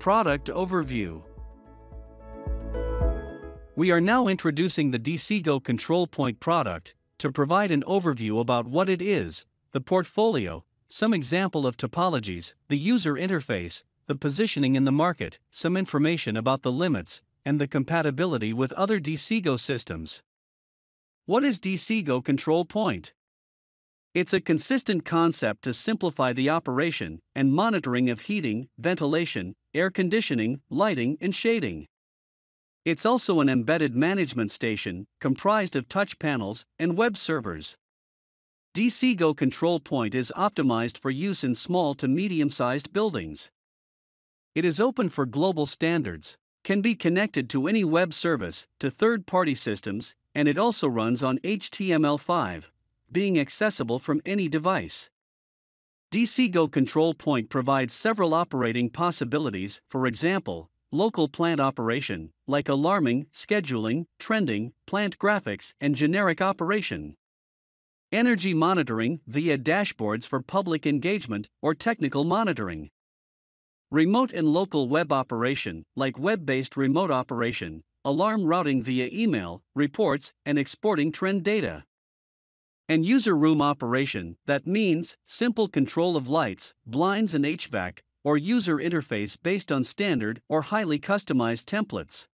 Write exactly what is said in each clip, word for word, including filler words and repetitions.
Product Overview. We are now introducing the Desigo Control Point product to provide an overview about what it is, the portfolio, some example of topologies, the user interface, the positioning in the market, some information about the limits, and the compatibility with other Desigo systems. What is Desigo Control Point? It's a consistent concept to simplify the operation and monitoring of heating, ventilation, air conditioning, lighting, and shading. It's also an embedded management station comprised of touch panels and web servers. Desigo Control Point is optimized for use in small to medium-sized buildings. It is open for global standards, can be connected to any web service, to third-party systems, and it also runs on H T M L five, being accessible from any device. Desigo Control Point provides several operating possibilities, for example, local plant operation, like alarming, scheduling, trending, plant graphics, and generic operation. Energy monitoring via dashboards for public engagement or technical monitoring. Remote and local web operation, like web-based remote operation, alarm routing via email, reports, and exporting trend data. And user room operation, that means simple control of lights, blinds, and H V A C, or user interface based on standard or highly customized templates.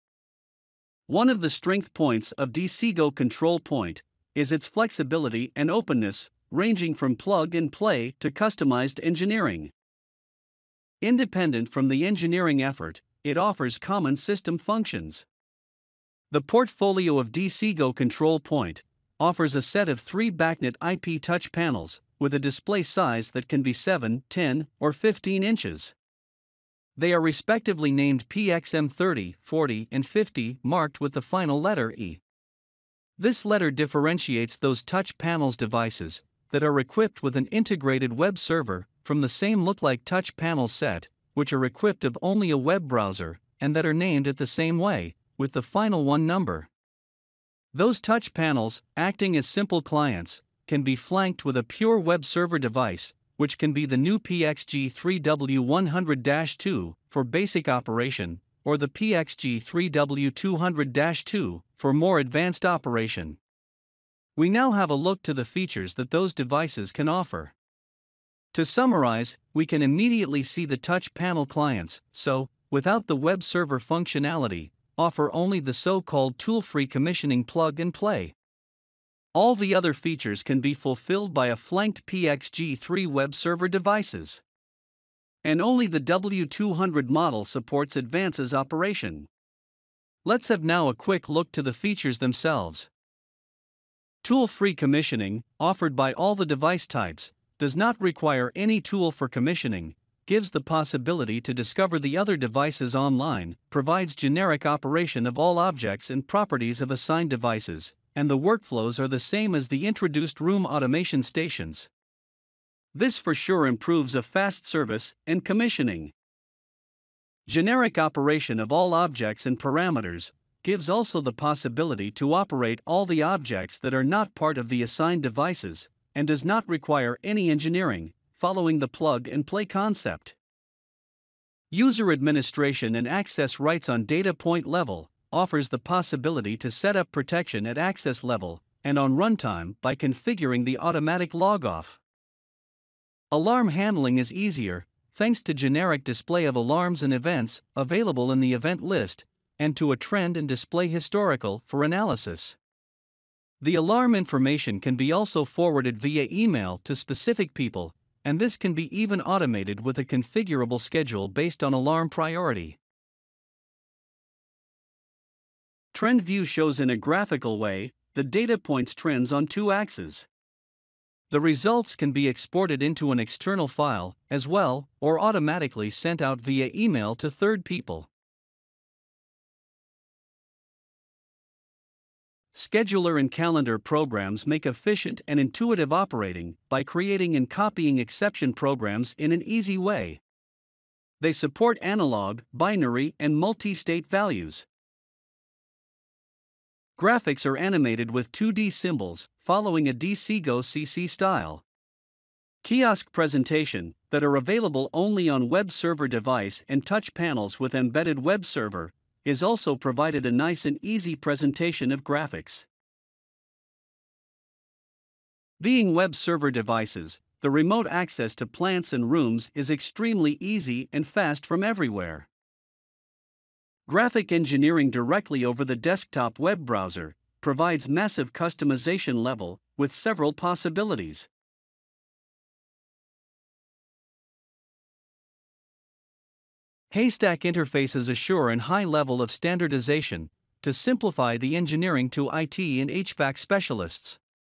One of the strength points of Desigo Control Point is its flexibility and openness, ranging from plug-and-play to customized engineering. Independent from the engineering effort, it offers common system functions. The portfolio of Desigo Control Point offers a set of three BACnet I P touch panels, with a display size that can be seven, ten, or fifteen inches. They are respectively named P X M thirty, forty, and fifty, marked with the final letter E. This letter differentiates those touch panels devices that are equipped with an integrated web server from the same look-like touch panel set, which are equipped of only a web browser, and that are named it the same way, with the final one number. Those touch panels, acting as simple clients, can be flanked with a pure web server device, which can be the new P X G three W one hundred dash two for basic operation, or the P X G three W two hundred dash two for more advanced operation. We now have a look to the features that those devices can offer. To summarize, we can immediately see the touch panel clients, so, without the web server functionality, offer only the so-called tool-free commissioning plug-and-play. All the other features can be fulfilled by a flanked P X G three web server devices. And only the W two hundred model supports advances operation. Let's have now a quick look to the features themselves. Tool-free commissioning, offered by all the device types, does not require any tool for commissioning, gives the possibility to discover the other devices online, provides generic operation of all objects and properties of assigned devices, and the workflows are the same as the introduced room automation stations. This for sure improves a fast service and commissioning. Generic operation of all objects and parameters gives also the possibility to operate all the objects that are not part of the assigned devices, and does not require any engineering, following the plug-and-play concept. User administration and access rights on data point level offers the possibility to set up protection at access level and on runtime by configuring the automatic log-off. Alarm handling is easier, thanks to generic display of alarms and events available in the event list, and to a trend and display historical for analysis. The alarm information can be also forwarded via email to specific people, and this can be even automated with a configurable schedule based on alarm priority. Trend view shows in a graphical way the data points trends on two axes. The results can be exported into an external file as well, or automatically sent out via email to third people. Scheduler and calendar programs make efficient and intuitive operating by creating and copying exception programs in an easy way. They support analog, binary, and multi-state values. Graphics are animated with two D symbols, following a Desigo C C style. Kiosk presentation that are available only on web server device and touch panels with embedded web server is also provided a nice and easy presentation of graphics. Being web server devices, the remote access to plants and rooms is extremely easy and fast from everywhere. Graphic engineering directly over the desktop web browser provides massive customization level with several possibilities. Haystack interfaces assure a high level of standardization to simplify the engineering to I T and H V A C specialists.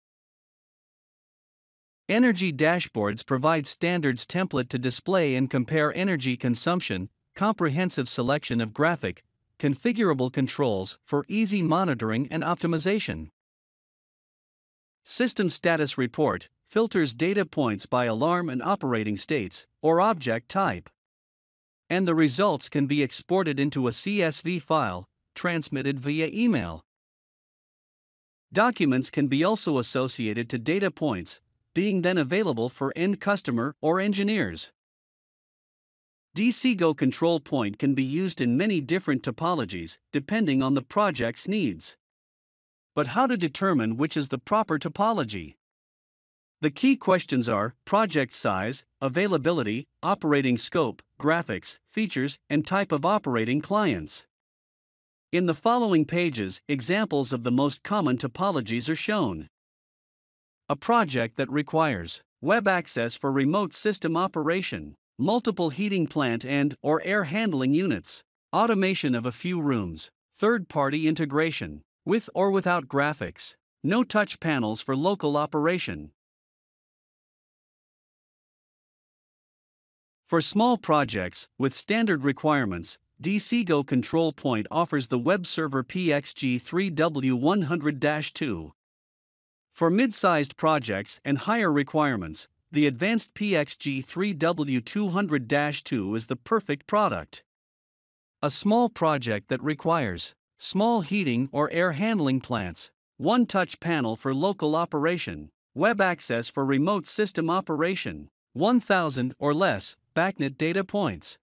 Energy dashboards provide standards template to display and compare energy consumption, comprehensive selection of graphic, configurable controls for easy monitoring and optimization. System status report filters data points by alarm and operating states or object type. And the results can be exported into a C S V file, transmitted via email. Documents can be also associated to data points, being then available for end customer or engineers. Desigo control point can be used in many different topologies, depending on the project's needs. But how to determine which is the proper topology? The key questions are project size, availability, operating scope, graphics, features, and type of operating clients. In the following pages, examples of the most common topologies are shown. A project that requires web access for remote system operation, multiple heating plant and or air handling units, automation of a few rooms, third-party integration, with or without graphics, no touch panels for local operation. For small projects with standard requirements, Desigo Control Point offers the web server P X G three W one hundred dash two. For mid-sized projects and higher requirements, the advanced P X G three W two hundred dash two is the perfect product. A small project that requires small heating or air handling plants, one touch panel for local operation, web access for remote system operation, one thousand or less backnet data points.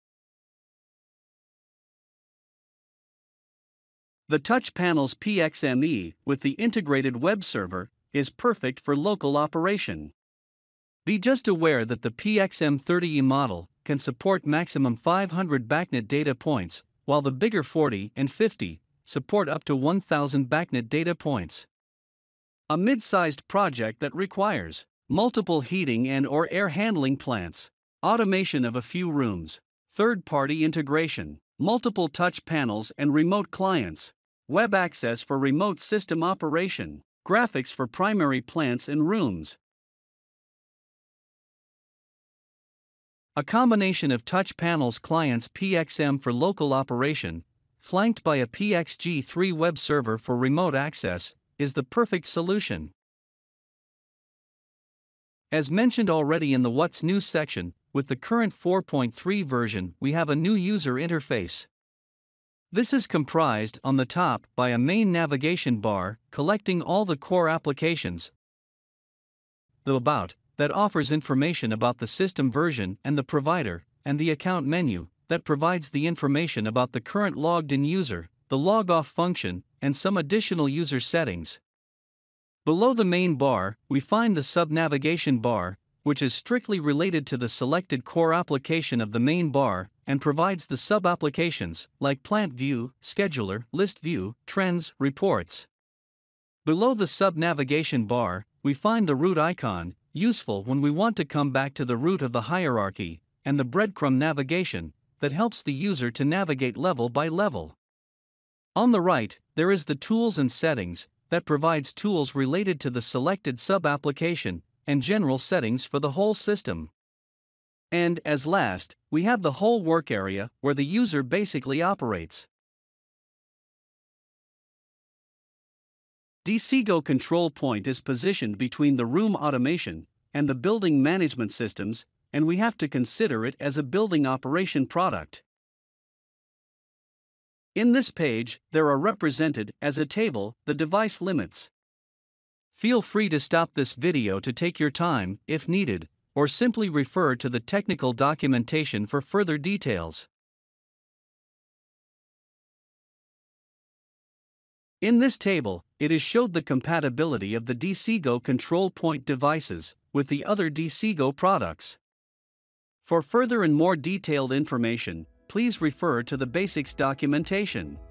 The touch panel's P X M E with the integrated web server is perfect for local operation. Be just aware that the P X M thirty E model can support maximum five hundred backnet data points, while the bigger forty and fifty support up to one thousand backnet data points. A mid-sized project that requires multiple heating and or air handling plants, automation of a few rooms, third-party integration, multiple touch panels and remote clients, web access for remote system operation, graphics for primary plants and rooms. A combination of touch panels clients P X M for local operation, flanked by a P X G three web server for remote access, is the perfect solution. As mentioned already in the What's New section, with the current four point three version we have a new user interface. This is comprised on the top by a main navigation bar collecting all the core applications, the About that offers information about the system version and the provider, and the Account menu that provides the information about the current logged-in user, the log-off function, and some additional user settings. Below the main bar, we find the sub-navigation bar, which is strictly related to the selected core application of the main bar and provides the sub-applications like Plant View, Scheduler, List View, Trends, Reports. Below the sub-navigation bar, we find the root icon, useful when we want to come back to the root of the hierarchy, and the breadcrumb navigation that helps the user to navigate level by level. On the right, there is the Tools and Settings that provides tools related to the selected sub-application and general settings for the whole system. And as last, we have the whole work area where the user basically operates. Desigo Control Point is positioned between the room automation and the building management systems, and we have to consider it as a building operation product. In this page, there are represented as a table the device limits. Feel free to stop this video to take your time, if needed, or simply refer to the technical documentation for further details. In this table, it is showed the compatibility of the Desigo control point devices with the other Desigo products. For further and more detailed information, please refer to the basics documentation.